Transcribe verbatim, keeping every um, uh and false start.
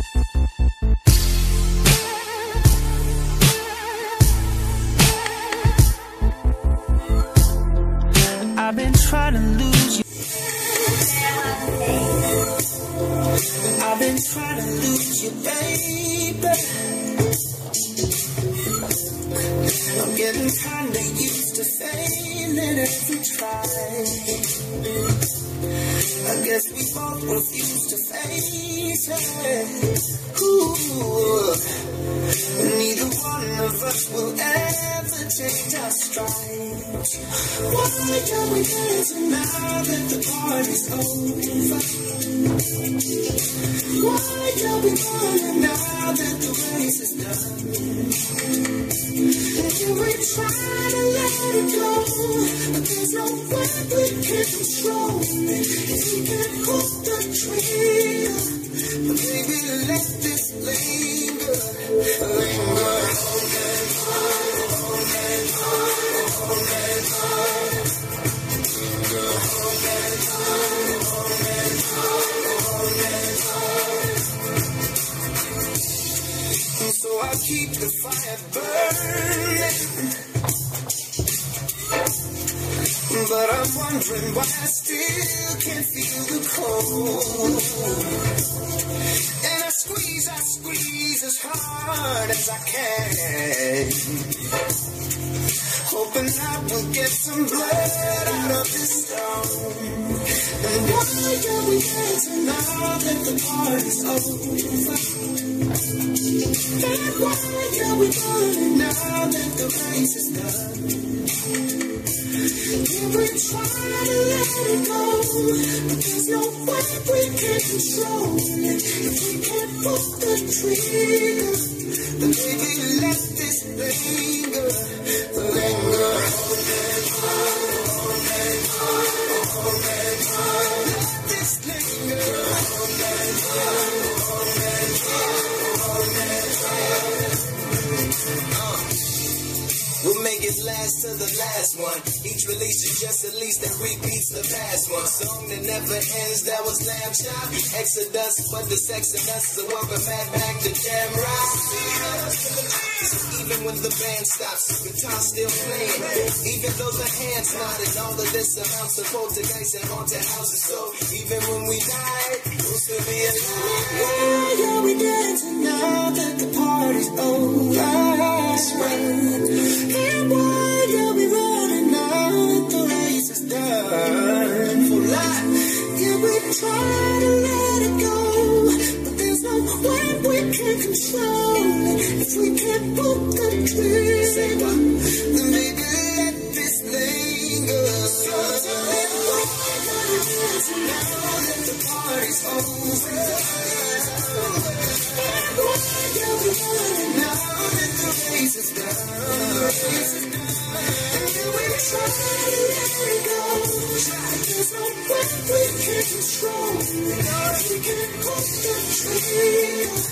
I've been trying to lose you. I've been trying to lose you, baby. I'm getting kinda used to failing every try. I guess we both refuse to face it. Ooh. Neither one of us will ever change our stride. Why are we dancing now that the party's over? Why are we running now that the race is done? And we try to let it go, but there's no way we can control it. If we can't pull the trigger, but baby, let this linger, linger. Hold and on, hold and on, hold and on, hold and on, hold and on. So I keep the fire burning, but I'm wondering why I still can't feel the cold. And I squeeze, I squeeze as hard as I can, hoping I will get some blood out of this stone. And why are we dancing now that the party's over? And why are we running now that the race is done? Yeah, we try to let it go, but there's no way we can control it. If we can't pull the trigger, then baby, let this linger, linger. Hold and on, hold and on, hold and on. Let this linger. Hold and on, hold and on, hold and on. Uh. We'll make it last to the last one. Each release is just at least that repeats the past one. Song that never ends, that was Lamb Chop. Exodus, but the sex and us is a welcome back back to Jam Rock. So even when the band stops, guitar still playing. Even though the hands nodded, all of this amounts to poltergeist and haunted houses. So even when we die, we'll still be alive. Why are we dancing now that the party's over? And why are we running now that the race is done? For life, yeah, we try to let it go, but there's no way we can control it. If we can't pull the trigger, then maybe let this linger. So tell me why are we dancing now that the party's over? And why are we running now that the race is done? And we try to let it go, there's no way we can control it. We can't pull the trigger.